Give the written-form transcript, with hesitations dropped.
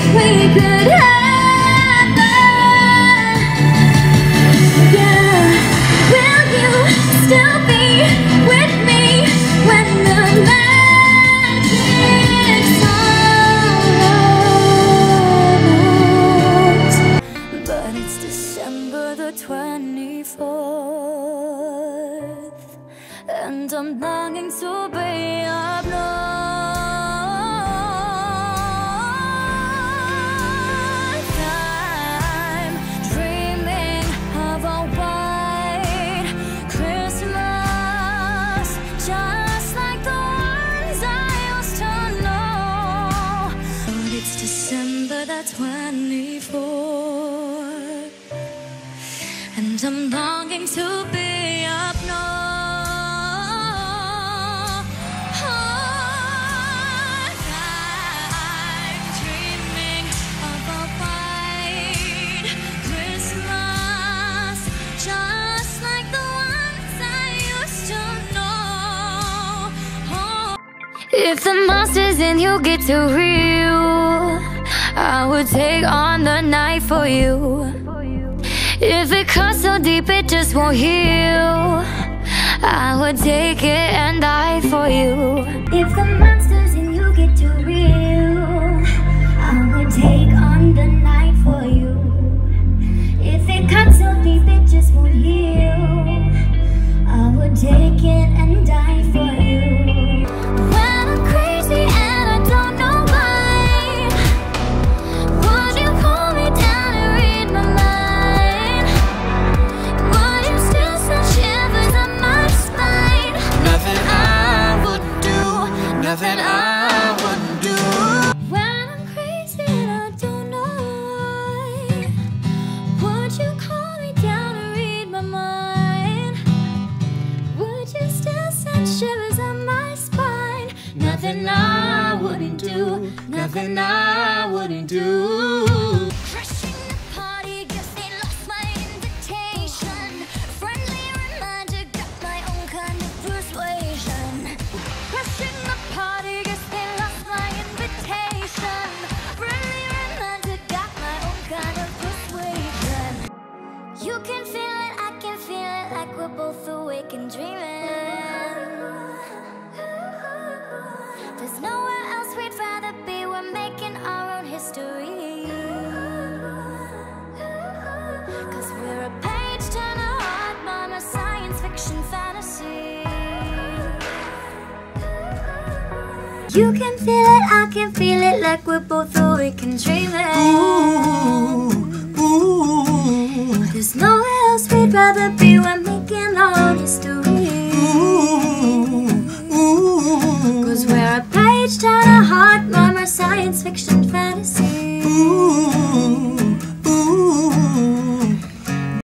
we could happen. Yeah, will you still be with me when the magic's almost? But it's December the 24th, and I'm longing to be up north. I'm dreaming of a white Christmas, just like the ones I used to know. But it's December the 24th, and I'm longing to be up north. I'm dreaming of a white Christmas, just like the ones I used to know. If the monsters in you get too real, I would take on the night for you. If it cuts so deep it just won't heal, I would take it and die for you. If the monsters in you get too real, I would take on the night for you. If it cuts so deep it just won't heal, I would take it and die for you. When I'm crazy and I don't know why, would you pull me down and read my mind? Would you still send shivers up my spine? Nothing I wouldn't do, nothing I wouldn't do. When I'm crazy and I don't know why, would you call me down and read my mind? Would you still send shivers up my spine? Nothing I wouldn't do, nothing I wouldn't do. Crashing the party, guess they lost my invitation. Friendly reminder, got my own kind of persuasion. Crashing the party, guess they lost my invitation. Friendly reminder, got my own kind of persuasion. You can feel it, I can feel it, like we're both awake and dreaming. There's nowhere else we'd rather be, we're making our own history. 'Cause we're a page turner, hard mama, science fiction fantasy. You can feel it, I can feel it, like we're both awake and dreaming. Ooh, ooh, There's nowhere else we'd rather be, we're making our own history. ooh, ooh, 'Cause we're a page turner, heart murmur, science fiction fantasy. ooh.